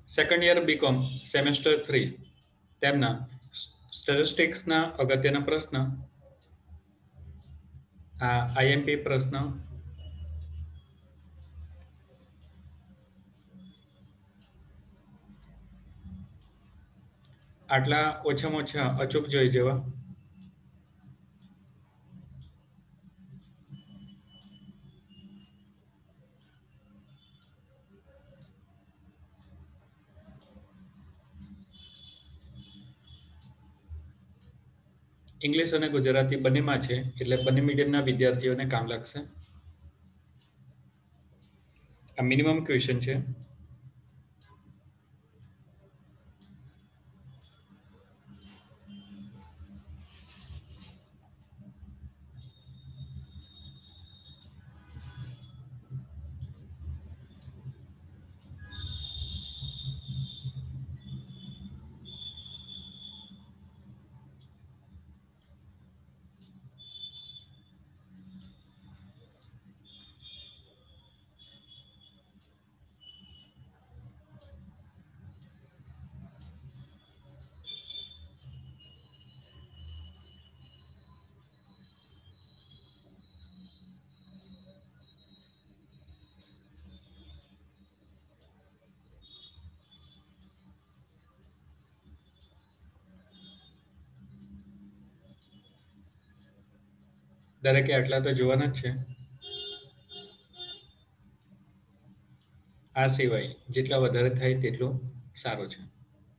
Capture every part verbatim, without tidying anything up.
Second year BCom semester three તેમના સ્ટેટિસ્ટિક્સના અગત્યના પ્રશ્ન આ આઈએમપી પ્રશ્ન આટલા ઓછામાં ઓછા અચૂક જોઈ જેવા ઇંગ્લિશ અને ગુજરાતી બંનેમાં છે એટલે બંને મીડિયમના વિદ્યાર્થીઓને કામ લાગશે. આ મિનિમમ ક્વેશ્ચન છે. દરેકે આટલા તો જોવાના જ છે. આ સિવાય જેટલા વધારે થાય તેટલું સારું છે.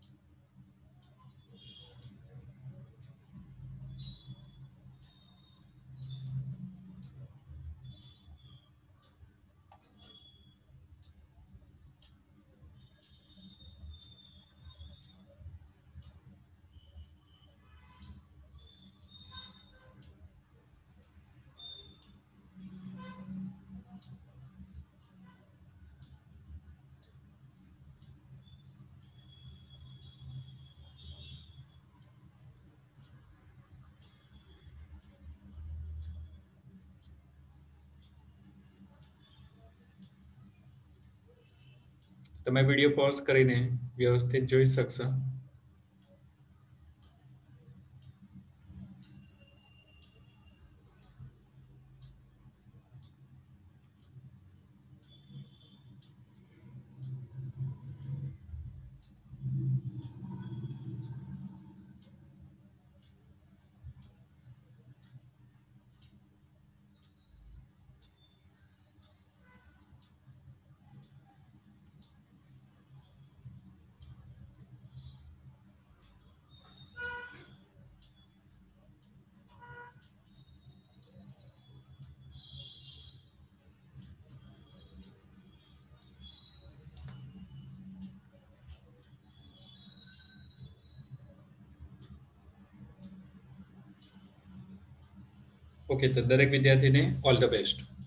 તમે વિડીયો પોઝ કરીને વ્યવસ્થિત જોઈ શકશો. ઓકે, તો દરેક વિદ્યાર્થીને ઓલ ધ બેસ્ટ.